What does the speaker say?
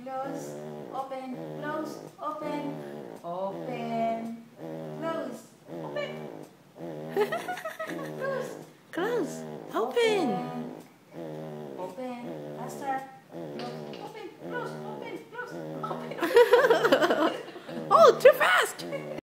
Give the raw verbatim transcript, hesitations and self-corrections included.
close, open, close, open, open, close, open, close, Close. Open. open, faster, open, close, open, close, open. Oh, too fast.